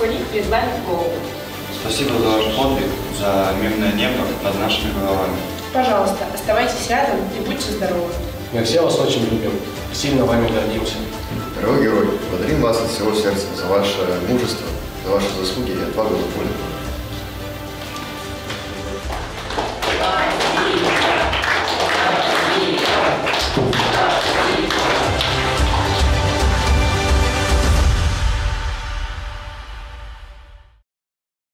склонить перед вами голову. Спасибо за ваш подвиг, за мирное небо над нашими головами. Пожалуйста, оставайтесь рядом и будьте здоровы. Мы все вас очень любим и сильно вами гордимся. Дорогой герой, благодарим вас от всего сердца за ваше мужество, за ваши заслуги и отвагу в поле.